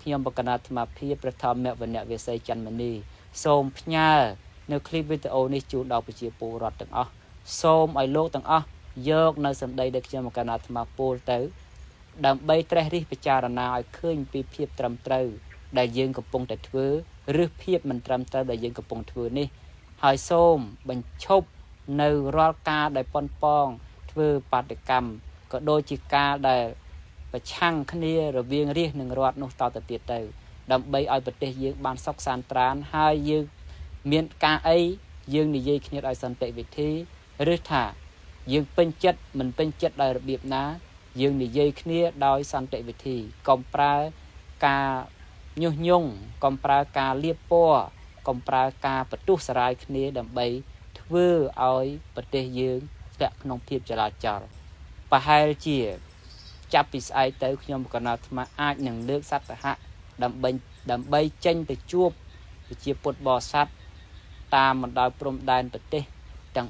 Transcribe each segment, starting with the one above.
ខ្ញុំបកណាត់អាភិបប្រធមវណ្ណៈវិស័យច័ន្ទមនីសូមផ្ញើនៅคลิปវីដេអូនេះជូនដល់ប្រជាពលរដ្ឋទាំងអស់សូមឲ្យលោកទាំងអស់យកនៅសម្ដីដែលខ្ញុំបកណាត់អាពលទៅដើម្បីត្រេះរិះពិចារណាឲ្យឃើញពីភាពត្រឹមត្រូវដែលយើងកំពុងតែធ្វើឬភាពមិនត្រឹមត្រូវដែលយើងកំពុងធ្វើនេះហើយសូមបញ្ឈប់នៅរាល់ការដែលប៉ុនប៉ងធ្វើបាតកម្មក៏ដូចជាការដែលប្រឆាំងគ្នារវាងរាជនិងរដ្ឋនោះតទៅទៀតទៅដើម្បីឲ្យប្រទេសយើងបានសុខសាន្តត្រានហើយយើងមានការអីយើងនិយាយគ្នាដោយសន្តិវិធីឬថាយើងពេញចិត្តមិនពេញចិត្តដោយរបៀបណាយើងនិយាយគ្នាដោយសន្តិវិធីកុំប្រើការញុះញង់កុំប្រើការលៀបពណ៌កុំប្រើការបន្ទុះសារាយគ្នាដើម្បីធ្វើឲ្យប្រទេសយើងធ្លាក់ក្នុងភាពចលាចលប្រហែលជាចាប់ពីស្អែកទៅខ្ញុំកណ្ដាលអាត្មាអាចនឹងលើកសត្វហៈដើម្បីចេញទៅជួបប្រជាពុទ្ធបរិស័ទតាមបណ្ដោយព្រំដែនប្រទេសទាំង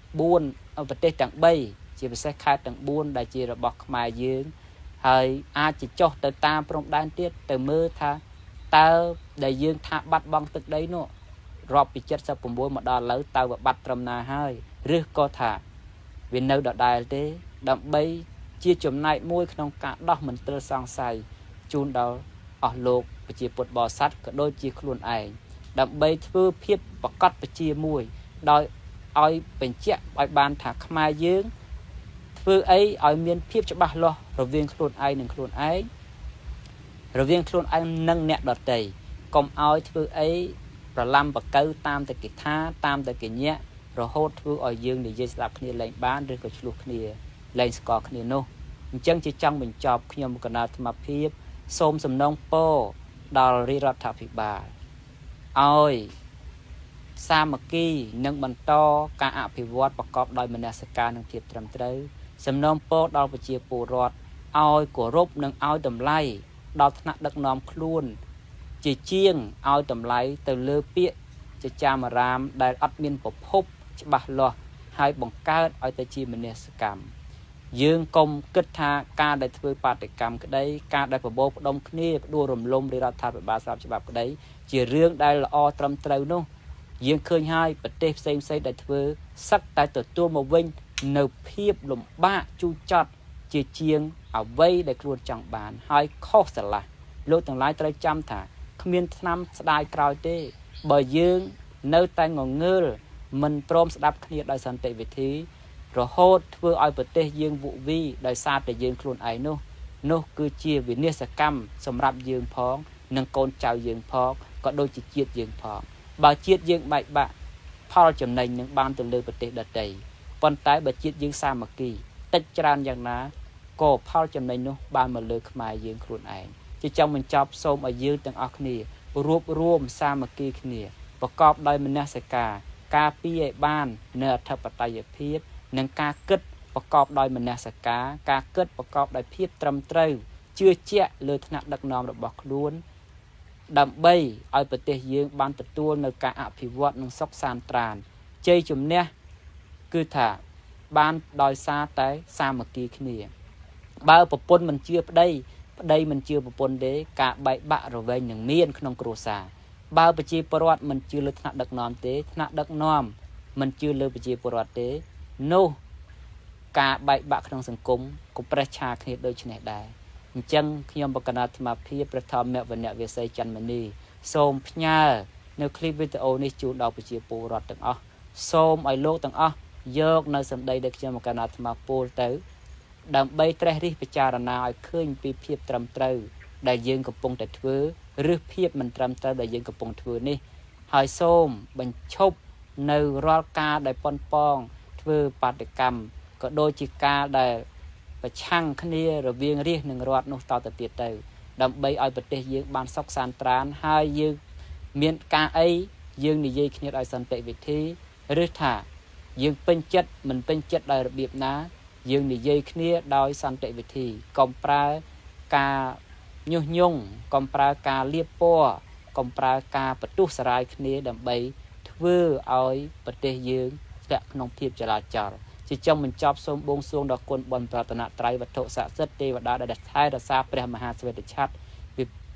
4ប្រទេសទាំង3ជាពិសេសខេត្តទាំង4ដែលជារបស់ខ្មែរយើងហើយអាចจะចុះទៅតាមព្រំដែនទៀតទៅមើលថាតើដែលយើងថាបាត់បង់ទឹកដីនោះរាប់ពី76មកដល់ឥឡូវតើវាបាត់ត្រឹមណាហើយឬក៏ថាវានៅដដែលទេដើម្បីជាចំណែកមួយក្នុងការដោះមន្ទិលសង្ស័យជូនដល់អស់លោកប្រជាពុទ្ធបរិស័ទក៏ដូចជាខ្លួនឯងដើម្បីធ្វើភាពប្រកបជាមួយដោយឲ្យបញ្ជាក់ឲ្យបានថាខ្មែរយើងធ្វើអីឲ្យមានភាពច្បាស់លាស់រវាងខ្លួនឯងនិងខ្លួនឯងរវាងខ្លួនឯងនិងអ្នកដទៃកុំឲ្យធ្វើអីប្រឡំបកើតាមតែគេថាតាមតែគេញាក់រហូតធ្វើឲ្យយើងនិយាយស្ដាប់គ្នាលែងបានឬក៏ឆ្លោះគ្នាលែងស្គាល់គ្នានោះអញ្ចឹងជាចង់បញ្ចប់ខ្ញុំកណ្ដាលអាត្មាភាពសូមសំណូមពរដល់រាជរដ្ឋាភិបាលឲ្យសាមគ្គីនិងបន្តការអភិវឌ្ឍប្រកបដោយមនសិការនិងភាពត្រឹមត្រូវសំណូមពរដល់ប្រជាពលរដ្ឋឲ្យគោរពនិងឲ្យតម្លៃដល់ថ្នាក់ដឹកនាំខ្លួនជាជាងឲ្យតម្លៃទៅលើពាក្យចចាមអារាមដែលអត់មានប្រភពច្បាស់លាស់ហើយបង្កើតឲ្យទៅជាមនសិកម្មយើងកុំគិតថាការដែលធ្វើបាតកម្មក្តីការដែលប្រមូលផ្ដុំគ្នាផ្ដួលរំលំរដ្ឋាភិបាលស្របច្បាប់ក្តីជារឿងដែលល្អត្រឹមត្រូវនោះយើងឃើញហើយប្រទេសផ្សេងដែលធ្វើសឹកតែទទួលមកវិញនៅភាពលំបាកជូរចត់ជាជាងអ្វីដែលខ្លួនចង់បានហើយខុសស្រឡះលោកទាំងឡាយត្រូវចាំថាគ្មានឆ្នាំស្ដាយក្រោយទេបើយើងនៅតែងងើលមិនព្រមស្ដាប់គ្នាដោយសន្តិវិធីរហូតធ្វើឲ្យប្រទេសយើងវក់វីដោយសារតែយើងខ្លួនឯងនោះគឺជាវិនាសកម្មសម្រាប់យើងផងនិងកូនចៅយើងផងក៏ដូចជាជាតិយើងផងបើជាតិយើងបែកបាក់ផលចំណេញនឹងបានទៅលើប្រទេសដទៃប៉ុន្តែបើជាតិយើងសាមគ្គីតិចច្រើនយ៉ាងណាក៏ផលចំណេញនោះបានមកលើខ្មែរយើងខ្លួនឯងជាចង់បញ្ចប់សូមឲ្យយើងទាំងអស់គ្នារួបរวมសាមគ្គីគ្នាប្រកបដោយមនសិការការពារឲ្យបាននៅអធិបតេយ្យភាពនិងការគិតប្រកបដោយមនសិការការគិតប្រកបដោយភាពត្រឹមត្រូវជឿជាក់លើថ្នាក់ដឹកនាំរបស់ខ្លួនដើម្បីឲ្យប្រទេសយើងបានទទួលនៅការអភិវឌ្ឍនិងសុខសាន្តត្រានជ័យជំនះគឺថាបានដោយសារតែសាមគ្គីគ្នាបើប្រពន្ធមិនជឿប្តីមិនជឿប្រពន្ធទេការបែកបាក់រវែងនឹងមានក្នុងគ្រួសារបើប្រជាពលរដ្ឋមិនជឿលើថ្នាក់ដឹកនាំទេថ្នាក់ដឹកនាំមិនជឿលើប្រជាពលរដ្ឋទេនោះការបែកបាក់ក្នុងសង្គមក៏ប្រេះឆាគ្នាដូចនេះដែរអញ្ចឹងខ្ញុំបកណ្ដាលអាត្មាភាពប្រធមវណ្ណៈវិស័យច័ន្ទមនីសូមផ្ញើនៅคลิปវីដេអូនេះជូនដល់ប្រជាពលរដ្ឋទាំងអស់សូមឲ្យលោកទាំងអស់យកនៅសម្ដីដែលខ្ញុំបកណ្ដាលអាត្មាពោលទៅដើម្បីត្រេះរិះពិចារណាឲ្យឃើញពីភាពត្រឹមត្រូវដែលយើងកំពុងតែធ្វើឬភាពមិនត្រឹមត្រូវដែលយើងកំពុងធ្វើនេះហើយសូមបញ្ឈប់នៅរាល់ការដែលប៉ុនប៉ងធ្វើបាតកម្មក៏ដូចជាការដែលប្រឆាំងគ្នារវាងរាជនិងរដ្ឋនោះតទៅទៀតទៅដើម្បីឲ្យប្រទេសយើងបានសុខសាន្តត្រានហើយយើងមានការអីយើងនិយាយគ្នាដោយសន្តិវិធីឬថាយើងពេញចិត្តមិនពេញចិត្តដោយរបៀបណាយើងនិយាយគ្នាដោយសន្តិវិធីកុំប្រើការញុះញង់កុំប្រើការលៀបពណ៌កុំប្រើការបន្ទុះសារាយគ្នាដើម្បីធ្វើឲ្យប្រទេសយើងធ្លាក់ក្នុងភាពចលាចលជាចុងបញ្ចប់សូមបួងសួងដល់គុណបុណ្យប្រតនត្រ័យវត្ថុស័ក្តិសិទ្ធិទេវតាដែលថែរក្សាព្រះមហាស្វេតឆ័ត្រ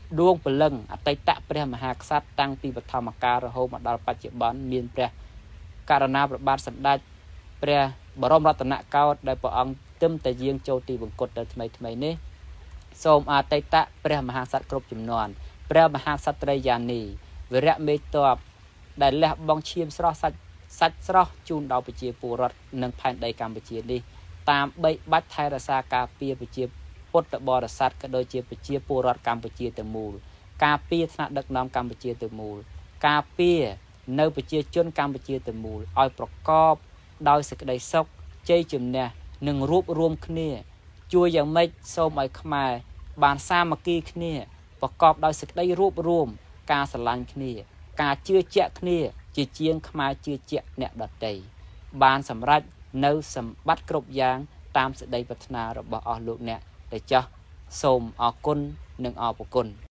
ដួងព្រលឹងអតីតព្រះមហាក្សត្រតាំងពីបឋមកាលរហូតមកដល់បច្ចុប្បន្នមានព្រះករណាប្របាទសម្ដេចព្រះបរមរតនកោដ្ឋដែលព្រះអង្គទើបតែយាងចូលទីបង្គត់ដល់ថ្មីនេះសូមអតីតព្រះមហាក្សត្រគ្រប់ជំនាន់ព្រះមហាក្សត្រីយានីវីរៈមេតបដែលលះបង់ឈាមស្រស់សាច់ស្រស់ជូនដល់ប្រជាពលរដ្ឋនិងផែនដីកម្ពុជានេះតាមបីបាច់ថែរក្សាការពារប្រជាពុទ្ធបរិស័ទក៏ដូចជាប្រជាពលរដ្ឋកម្ពុជាទាំងមូលការពារថ្នាក់ដឹកនាំកម្ពុជាទាំងមូលការពារនៅប្រជាជនកម្ពុជាទាំងមូលឲ្យប្រកបដោយសេចក្តីសុខជ័យជំនះនិងរួបរวมគ្នាជួយយ៉ាងម៉េចសូមឲ្យខ្មែរបានសាមគ្គីគ្នាប្រកបដោយសេចក្តីរួបរวมការស្រឡាញ់គ្នាការជឿជាក់គ្នាជាជាងខ្មែរជឿជាក់អ្នកដទៃបានសម្រេចនៅសម្បត្តិគ្រប់យ៉ាងតាមសេចក្តីប្រាថ្នារបស់អស់លោកអ្នកដែលចាស់សូមអរគុណនិងអរព្រគុណ